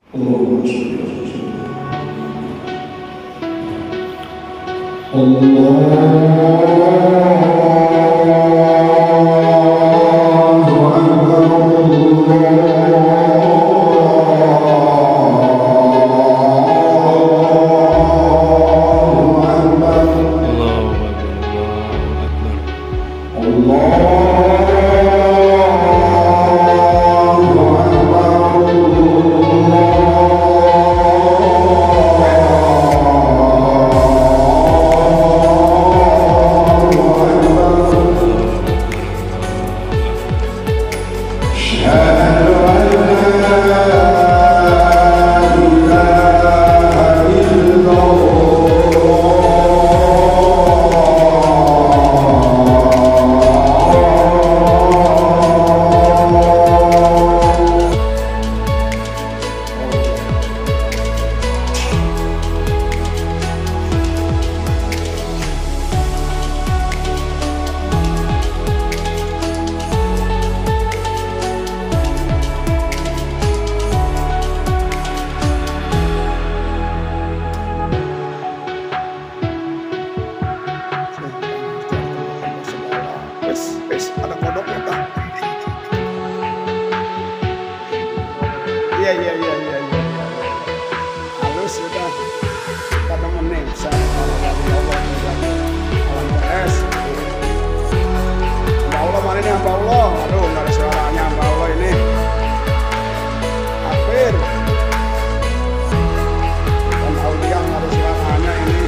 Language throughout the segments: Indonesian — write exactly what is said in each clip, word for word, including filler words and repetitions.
اللهم صل وسلم. Ada kodoknya tak? Iya iya iya iya iya. Halus sudah. Kita meneng saya kalau dari Allah menjadi alam beres. Ya Allah mari nih hamba Allah. Aduh nggak ada suaranya hamba Allah ini. Akhir. Dan aulia nggak ada suaranya ini.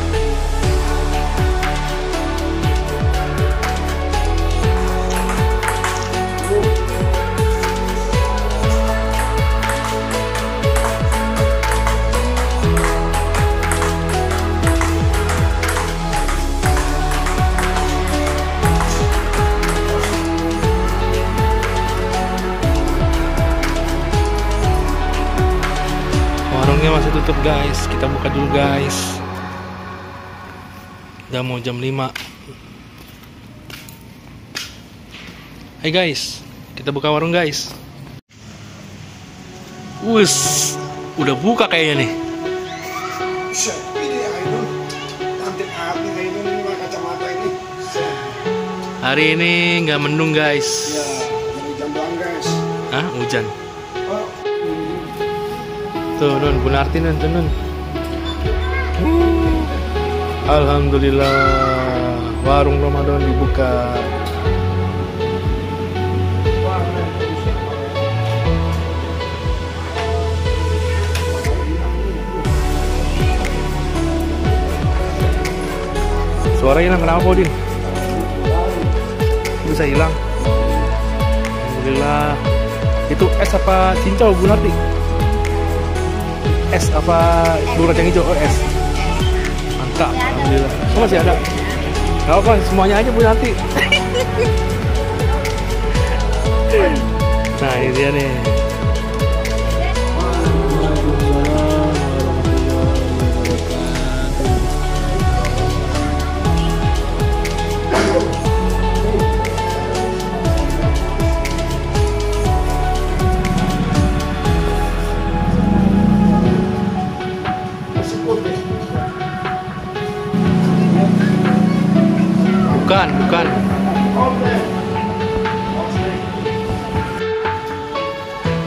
Warungnya masih tutup guys, kita buka dulu guys. Udah mau jam lima. Hai guys, kita buka warung guys. Wus, udah buka kayaknya nih. Hari ini nggak mendung guys. Ya, hujan doang guys. Hah, hujan? Oh. Tuh nun, Bu Narti nun, tuh nun. Alhamdulillah, warung Ramadan dibuka. Suara hilang, kenapa Podin? Bisa hilang. Alhamdulillah. Itu es apa cincau Bu Narti? Es apa telur kacang hijau? Oh, es. Mantap, alhamdulillah. Oh, masih ada. Gak apa, semuanya aja Bu Nanti. Nah, ini dia nih. Bukan, bukan.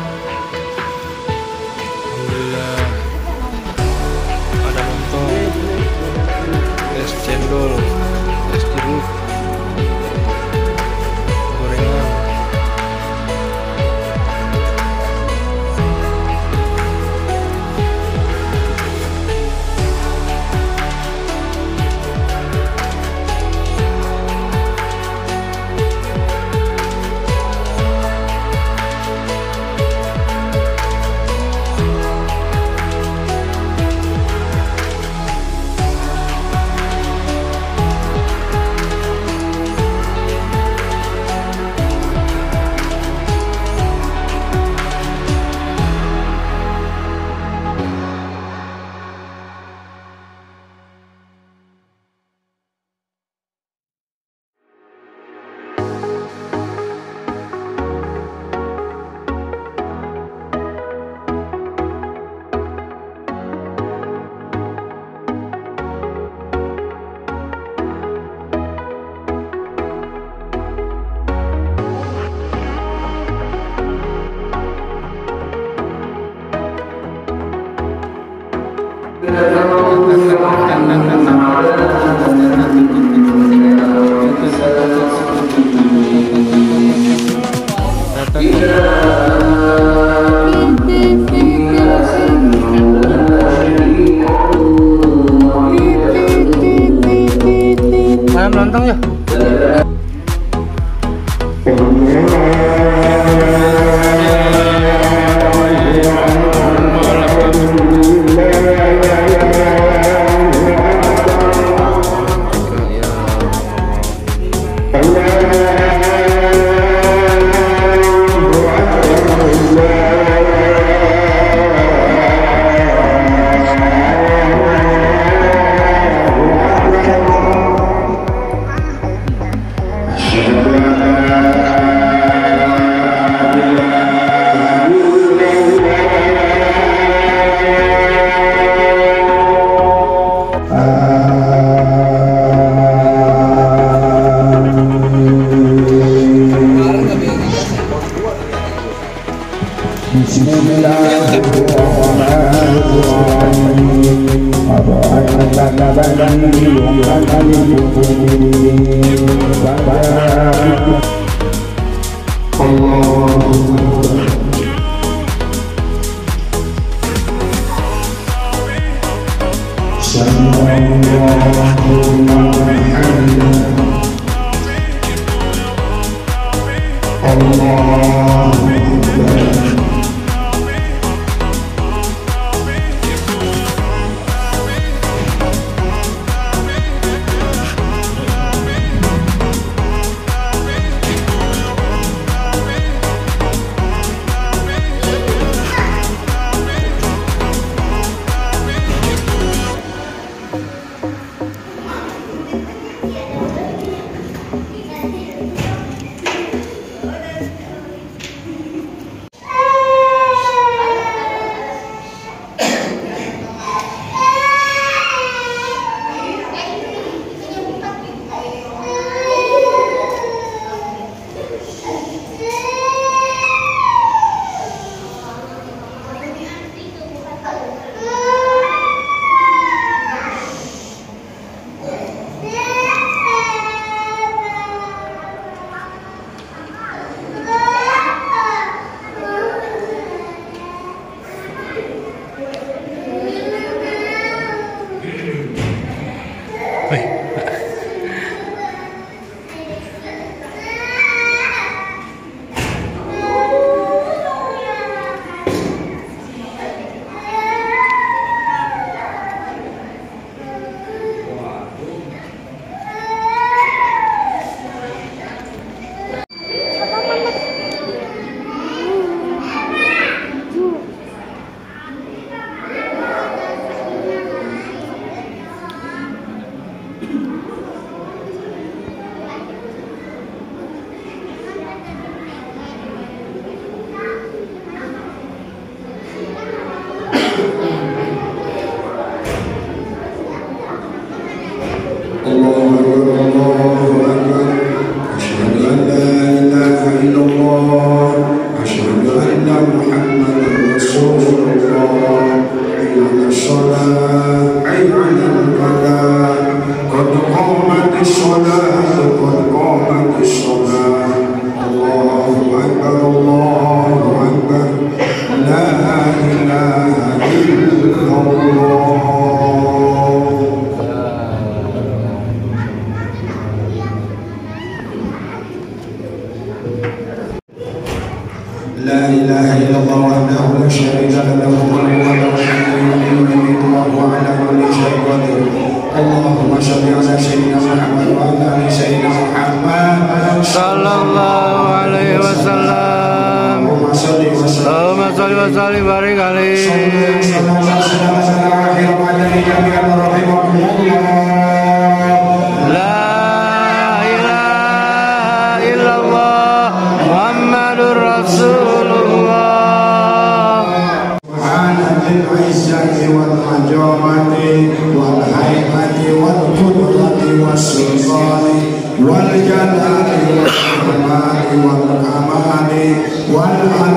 Mana lontong ya?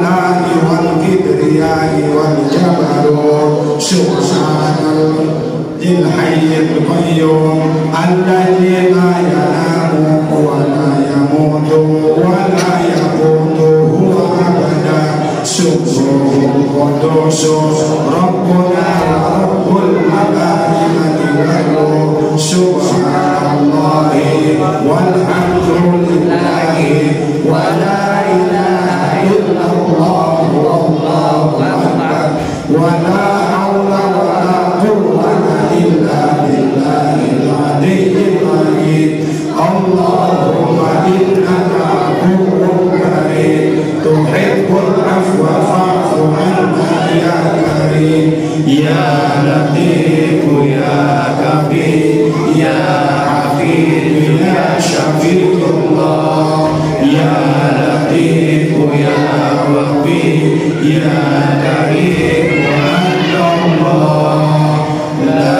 Subhanallah. الحي القيوم الذي لا ينام ولا يموت ولا يموت هو أبدا سبحانه القدوس ربنا ورب الملائكة والروح سبحان الله والحمد لله ولا إله إلا الله والله أكبر ولا حول ولا قوة إلا بالله العلي العظيم اللهم إنك عفو كريم تحب العفو فاعف عنا يا كريم يا لطيف يا كبير يا حفيظ يا شفيع الله يا لطيف يا وفي يا كريم وأنت الله لا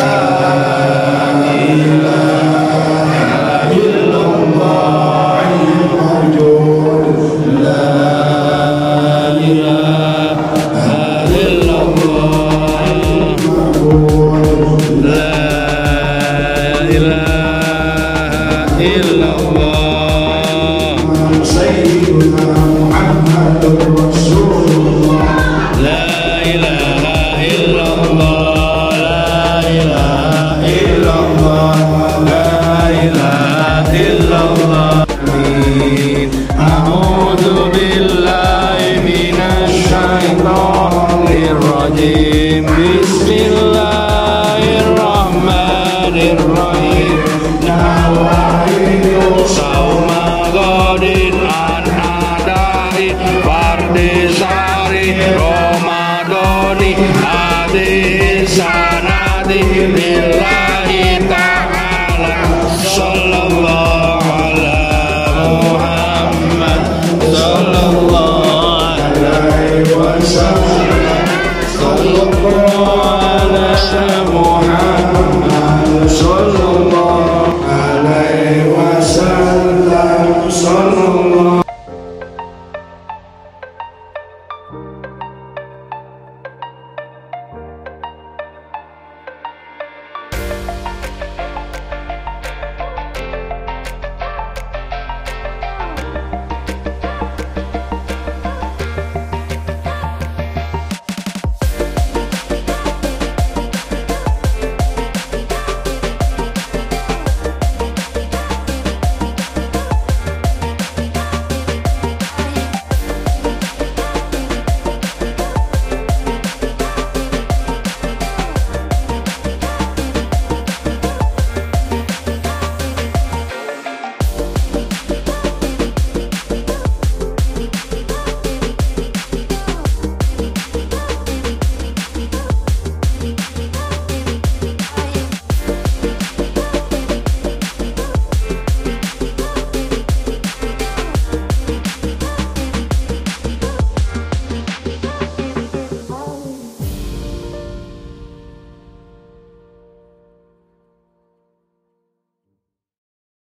إله إلا الله الموجود لا إله إلا الله المعبود لا إله إلا الله سيدنا محمد رسول الله لا إله إلا الله لا إله إلا الله لا إله إلا الله أعوذ بالله من الشيطان الرجيم بسم الله الرحمن الرحيم نوائب صوم غد عن أداء فرض شهر رمضان هذه سند لله تعالى صلى الله على محمد صلى الله عليه وسلم صلى الله على